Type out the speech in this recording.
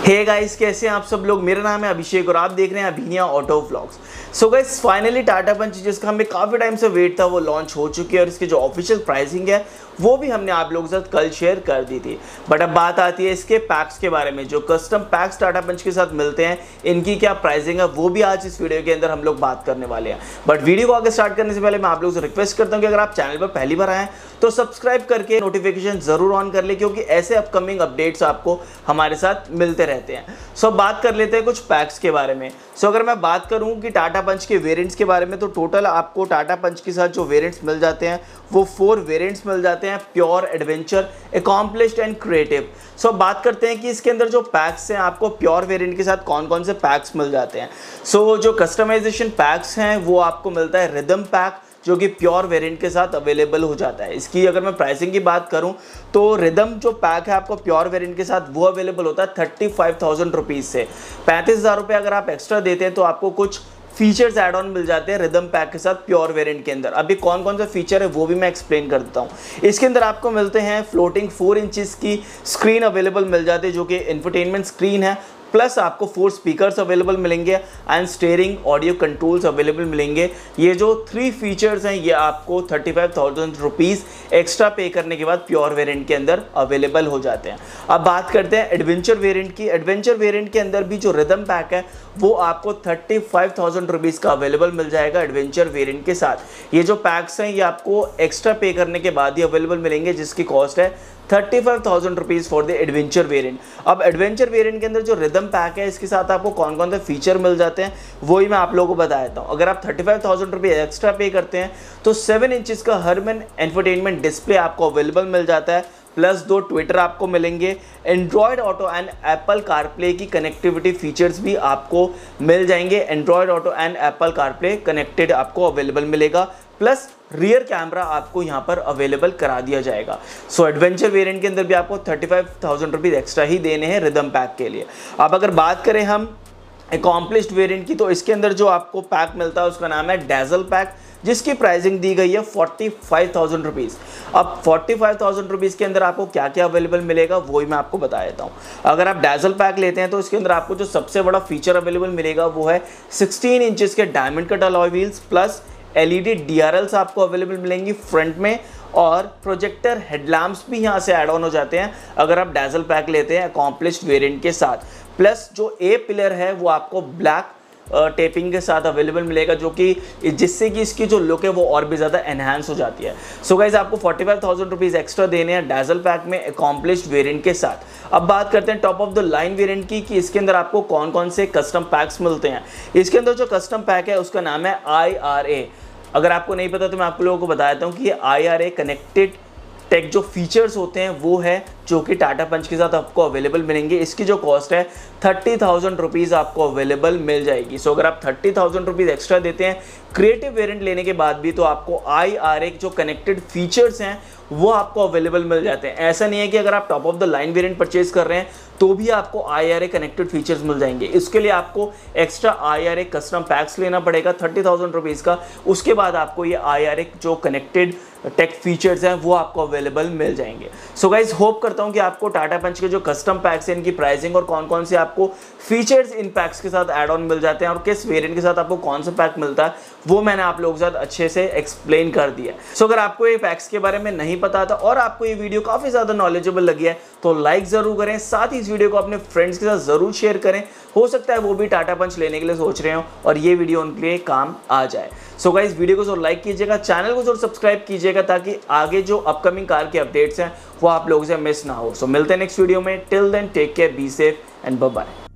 Hey guys, कैसे हैं आप सब लोग। मेरा नाम है अभिषेक और आप देख रहे हैं Abhiniya auto vlogs. So guys, finally Tata Punch जिसका हमें काफ़ी टाइम से वेट था वो लॉन्च हो चुकी है और इसकी जो ऑफिशियल प्राइसिंग है वो भी हमने आप लोगों के साथ कल शेयर कर दी थी। बट अब बात आती है इसके पैक्स के बारे में। जो कस्टम पैक्स टाटा पंच के साथ मिलते हैं इनकी क्या प्राइसिंग है वो भी आज इस वीडियो के अंदर हम लोग बात करने वाले हैं। बट वीडियो को आगे स्टार्ट करने से पहले मैं आप लोगों से रिक्वेस्ट करता हूँ कि अगर आप चैनल पर पहली बार आए तो सब्सक्राइब करके नोटिफिकेशन जरूर ऑन कर ले, क्योंकि ऐसे अपकमिंग अपडेट्स आपको हमारे साथ मिलते रहते हैं। सो बात कर लेते हैं कुछ पैक्स के बारे में। सो अगर मैं बात करूं कि टाटा पंच के वेरिएंट्स के बारे में तो टोटल आपको टाटा पंच के साथ जो वेरिएंट्स मिल जाते हैं वो 4 वेरिएंट्स मिल जाते हैं: pure, adventure, accomplished and creative. So बात करते हैं कि इसके अंदर जो पैक्स हैं आपको प्योर वेरिएंट के साथ कौन कौन से पैक्स मिल जाते हैं। सो जो कस्टमाइजेशन पैक्स हैं वो आपको मिलता है रिदम पैक, जो कि प्योर वेरिएंट के साथ अवेलेबल हो जाता है। इसकी अगर मैं प्राइसिंग की बात करूं तो रिदम जो पैक है आपको प्योर वेरिएंट के साथ वो अवेलेबल होता है 35,000 रुपीज़ से। 35,000 रुपये अगर आप एक्स्ट्रा देते हैं तो आपको कुछ फीचर्स ऐड ऑन मिल जाते हैं रिदम पैक के साथ प्योर वेरिएंट के अंदर। अभी कौन कौन सा फीचर है वो भी मैं एक्सप्लेन कर देता हूँ। इसके अंदर आपको मिलते हैं फ्लोटिंग 4 इंचेस की स्क्रीन अवेलेबल मिल जाती है, जो कि इंफोटेनमेंट स्क्रीन है। प्लस आपको 4 स्पीकर्स अवेलेबल मिलेंगे and steering audio controls available मिलेंगे। ये जो 3 फीचर्स हैं ये आपको 35,000 रुपीज़ एक्स्ट्रा पे करने के बाद प्योर वेरिएंट के अंदर अवेलेबल हो जाते हैं। अब बात करते हैं एडवेंचर वेरिएंट की। एडवेंचर वेरिएंट के अंदर भी जो रिदम पैक है वो आपको 35,000 रुपीज़ का अवेलेबल मिल जाएगा एडवेंचर वेरिएंट के साथ। ये जो पैक्स हैं ये आपको एक्स्ट्रा पे करने के बाद ही अवेलेबल मिलेंगे, जिसकी कॉस्ट है 35,000 rupees for the adventure variant. अब एडवेंचर वेरिएंट के अंदर जो रिदम पैक है इसके साथ आपको कौन कौन से फीचर मिल जाते हैं वही मैं आप लोगों को बता देता हूँ। अगर आप 35,000 रुपये एक्स्ट्रा पे करते हैं तो 7 इंचेस का हरमन इंफोटेनमेंट डिस्प्ले आपको अवेलेबल मिल जाता है, प्लस 2 ट्विटर आपको मिलेंगे। Android Auto and Apple CarPlay की कनेक्टिविटी फीचर्स भी आपको मिल जाएंगे। Android Auto and Apple CarPlay connected आपको अवेलेबल मिलेगा, प्लस रियर कैमरा आपको यहाँ पर अवेलेबल करा दिया जाएगा। सो एडवेंचर वेरिएंट के अंदर भी आपको 35,000 रुपीज़ एक्स्ट्रा ही देने हैं रिदम पैक के लिए। अब अगर बात करें हम अकॉम्प्लिश्ड वेरिएंट की तो इसके अंदर जो आपको पैक मिलता है उसका नाम है डैजल पैक, जिसकी प्राइसिंग दी गई है 45,000 रुपीज़। अब 45,000 रुपीज़ के अंदर आपको क्या क्या अवेलेबल मिलेगा वही मैं आपको बता देता हूँ। अगर आप डैजल पैक लेते हैं तो इसके अंदर आपको जो सबसे बड़ा फीचर अवेलेबल मिलेगा वो है 16 इंचेस के diamond cut alloy wheels, plus LED DRLs आपको अवेलेबल मिलेंगी फ्रंट में, और प्रोजेक्टर हेडलैम्प्स भी यहाँ से ऐड ऑन हो जाते हैं अगर आप डैजल पैक लेते हैं अकॉम्प्लिश्ड वेरिएंट के साथ। प्लस जो ए पिलर है वो आपको ब्लैक टेपिंग के साथ अवेलेबल मिलेगा, जो कि जिससे कि इसकी जो लुक है वो और भी ज़्यादा एनहांस हो जाती है। सो गाइज, आपको 45,000 रुपीज़ एक्स्ट्रा देने हैं डैजल पैक में अकॉम्प्लिश्ड वेरिएंट के साथ। अब बात करते हैं top of the line variant की कि इसके अंदर आपको कौन कौन से कस्टम पैक्स मिलते हैं। इसके अंदर जो कस्टम पैक है उसका नाम है IRA। अगर आपको नहीं पता तो मैं आप लोगों को बता देता हूँ कि ये IRA कनेक्टेड टेक जो फीचर्स होते हैं वो है जो कि टाटा पंच के साथ आपको अवेलेबल मिलेंगे। इसकी जो कॉस्ट है 30,000 रुपीज़ आपको अवेलेबल मिल जाएगी। सो अगर आप 30,000 रुपीज़ एक्स्ट्रा देते हैं क्रिएटिव वेरिएंट लेने के बाद भी तो आपको IRA जो कनेक्टेड फीचर्स हैं वो आपको अवेलेबल मिल जाते हैं। ऐसा नहीं है कि अगर आप top of the line variant purchase कर रहे हैं तो भी आपको IRA कनेक्टेड फीचर्स मिल जाएंगे। इसके लिए आपको एक्स्ट्रा IRA कस्टम पैक्स लेना पड़ेगा 30,000 रुपीज़ का। उसके बाद आपको ये IRA जो कनेक्टेड टेक फीचर्स हैं वो आपको अवेलेबल मिल जाएंगे। सो गाइज, होप करता हूँ कि आपको टाटा पंच के जो कस्टम पैक्स हैं इनकी प्राइसिंग और कौन कौन से आपको फीचर्स इन पैक्स के साथ ऐड ऑन मिल जाते हैं और किस वेरिएंट के साथ आपको कौन सा पैक मिलता है वो मैंने आप लोगों के साथ अच्छे से एक्सप्लेन कर दिया। सो अगर आपको ये पैक्स के बारे में नहीं पता था और आपको ये वीडियो काफ़ी ज़्यादा नॉलेजेबल लगी है तो लाइक ज़रूर करें, साथ ही इस वीडियो को अपने फ्रेंड्स के साथ ज़रूर शेयर करें। हो सकता है वो भी टाटा पंच लेने के लिए सोच रहे हो और ये वीडियो उनके लिए काम आ जाए। सो गाइस, वीडियो को जरूर लाइक कीजिएगा, चैनल को जरूर सब्सक्राइब कीजिएगा ताकि आगे जो अपकमिंग कार के अपडेट्स हैं वो आप लोगों से मिस ना हो। सो मिलते हैं नेक्स्ट वीडियो में। Till then take care, be safe and bye bye.